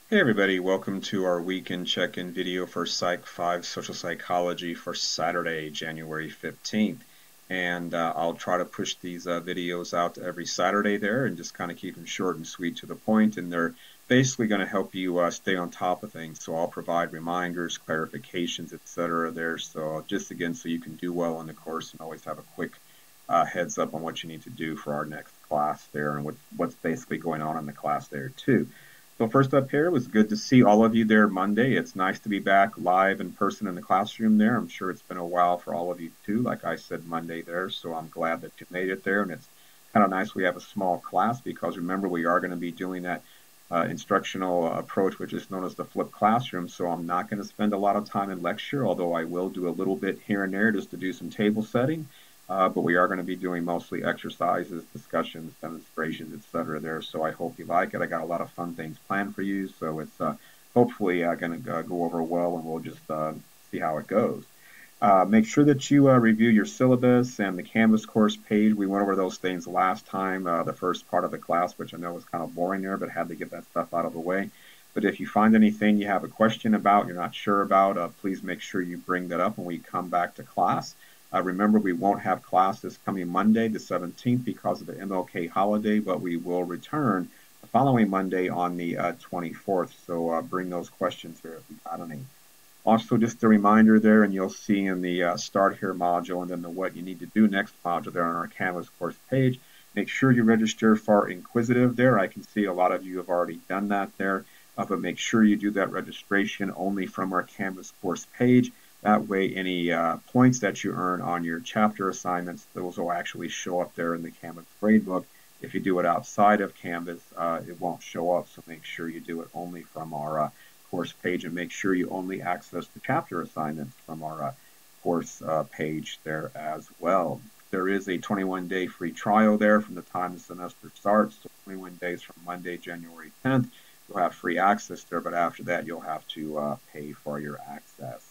Hey everybody, welcome to our weekend check-in video for Psych 5 Social Psychology for Saturday, January 15th. And I'll try to push these videos out every Saturday there and just kind of keep them short and sweet to the point. And they're basically going to help you stay on top of things. So I'll provide reminders, clarifications, etc. there. So just again, so you can do well in the course and always have a quick heads up on what you need to do for our next class there and what's basically going on in the class there too. So first up here, it was good to see all of you there Monday. It's nice to be back live in person in the classroom there. I'm sure it's been a while for all of you too, like I said Monday there. So I'm glad that you made it there. And it's kind of nice we have a small class because remember we are going to be doing that instructional approach, which is known as the flipped classroom. So I'm not going to spend a lot of time in lecture, although I will do a little bit here and there just to do some table setting. But we are going to be doing mostly exercises, discussions, demonstrations, etc. there. So I hope you like it. I got a lot of fun things planned for you. So it's hopefully going to go over well, and we'll just see how it goes. Make sure that you review your syllabus and the Canvas course page. We went over those things last time, the first part of the class, which I know was kind of boring there, but had to get that stuff out of the way. But if you find anything you have a question about, you're not sure about, please make sure you bring that up when we come back to class. Remember, we won't have class this coming Monday, the 17th, because of the MLK holiday, but we will return the following Monday on the 24th. So bring those questions here if you got any. Also, just a reminder there, and you'll see in the Start Here module and then the What You Need to Do Next module there on our Canvas course page. Make sure you register for Inquisitive there. I can see a lot of you have already done that there, but make sure you do that registration only from our Canvas course page. That way, any points that you earn on your chapter assignments, those will actually show up there in the Canvas gradebook. If you do it outside of Canvas, it won't show up, so make sure you do it only from our course page, and make sure you only access the chapter assignments from our course page there as well. There is a 21-day free trial there from the time the semester starts, so 21 days from Monday, January 10th. You'll have free access there, but after that, you'll have to pay for your access.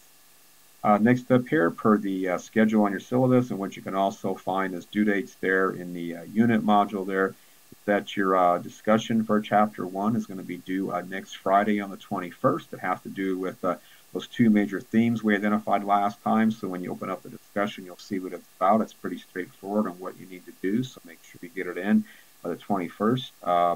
Next up here, per the schedule on your syllabus, and what you can also find as due dates there in the unit module there, that your discussion for Chapter 1 is going to be due next Friday on the 21st. It has to do with those two major themes we identified last time. So when you open up the discussion, you'll see what it's about. It's pretty straightforward on what you need to do, so make sure you get it in by the 21st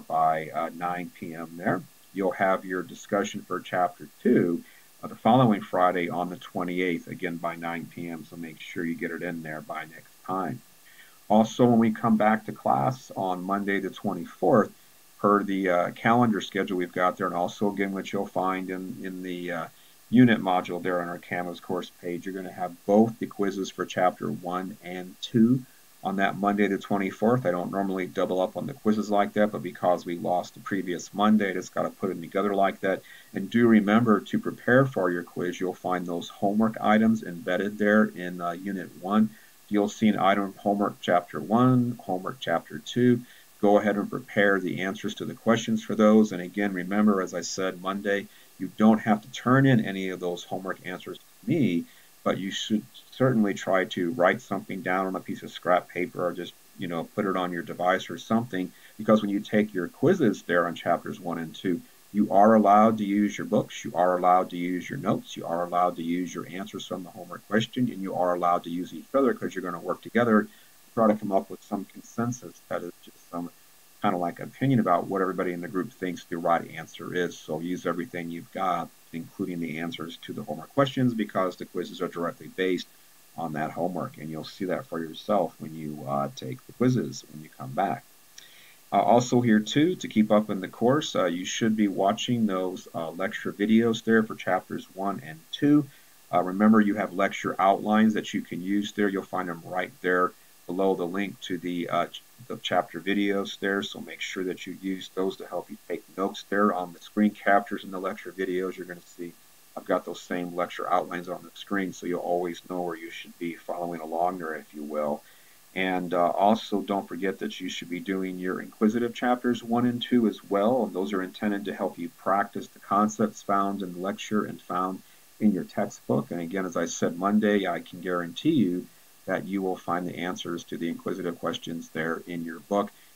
by 9 p.m. there. You'll have your discussion for Chapter 2 the following Friday on the 28th, again by 9 p.m., so make sure you get it in there by next time. Also, when we come back to class on Monday the 24th, per the calendar schedule we've got there, and also again what you'll find in the unit module there on our Canvas course page, you're going to have both the quizzes for Chapter 1 and 2 on that Monday the 24th. I don't normally double up on the quizzes like that, but because we lost the previous Monday, I just got to put them together like that. And do remember to prepare for your quiz. You'll find those homework items embedded there in Unit 1. You'll see an item homework Chapter 1, homework Chapter 2. Go ahead and prepare the answers to the questions for those. And again, remember, as I said Monday, you don't have to turn in any of those homework answers to me, but you should certainly try to write something down on a piece of scrap paper or just, put it on your device or something, because when you take your quizzes there on Chapters 1 and 2, you are allowed to use your books, you are allowed to use your notes, you are allowed to use your answers from the homework question, and you are allowed to use each other because you're going to work together to try to come up with some consensus that is just some kind of like opinion about what everybody in the group thinks the right answer is. So use everything you've got, including the answers to the homework questions, because the quizzes are directly based on that homework, and you'll see that for yourself when you take the quizzes when you come back. Also here too, to keep up in the course, you should be watching those lecture videos there for Chapters 1 and 2. Remember, you have lecture outlines that you can use there. You'll find them right there below the link to the chapter videos there, so make sure that you use those to help you take notes there. On the screen captures in the lecture videos, you're going to see I've got those same lecture outlines on the screen, so you'll always know where you should be following along there, if you will. And also don't forget that you should be doing your Inquisitive Chapters 1 and 2 as well, and those are intended to help you practice the concepts found in the lecture and found in your textbook. And again, as I said Monday, I can guarantee you that you will find the answers to the Inquisitive questions there in your book.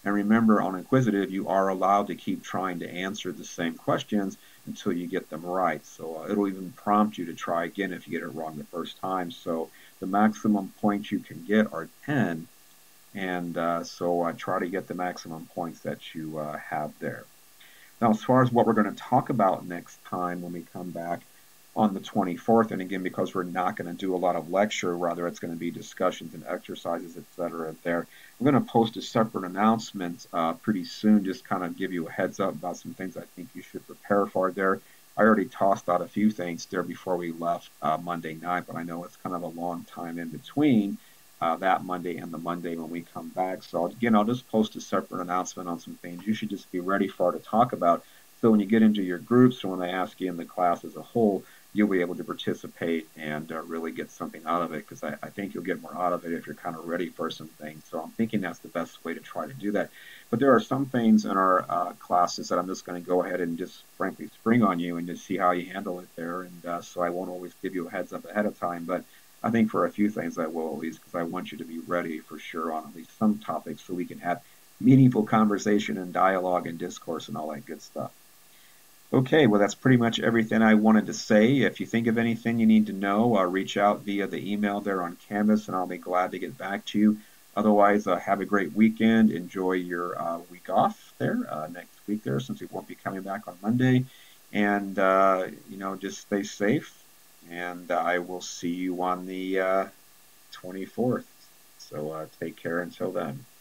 And remember, on Inquisitive, you are allowed to keep trying to answer the same questions until you get them right. So it'll even prompt you to try again if you get it wrong the first time. So the maximum points you can get are 10. And so try to get the maximum points that you have there. Now, as far as what we're going to talk about next time when we come back on the 24th, and again, because we're not going to do a lot of lecture, rather it's going to be discussions and exercises, etc. there. I'm going to post a separate announcement pretty soon, just kind of give you a heads up about some things I think you should prepare for there. I already tossed out a few things there before we left Monday night, but I know it's kind of a long time in between that Monday and the Monday when we come back. So again, I'll just post a separate announcement on some things you should just be ready for to talk about. So when you get into your groups or when they ask you in the class as a whole, you'll be able to participate and really get something out of it, because I think you'll get more out of it if you're kind of ready for some things. So I'm thinking that's the best way to try to do that. But there are some things in our classes that I'm just going to go ahead and just frankly spring on you and just see how you handle it there. And so I won't always give you a heads up ahead of time, but I think for a few things I will, at least, because I want you to be ready for sure on at least some topics so we can have meaningful conversation and dialogue and discourse and all that good stuff. Okay, well, that's pretty much everything I wanted to say. If you think of anything you need to know, reach out via the email there on Canvas, and I'll be glad to get back to you. Otherwise, have a great weekend. Enjoy your week off there next week there, since we won't be coming back on Monday. And, just stay safe. And I will see you on the 24th. So take care until then.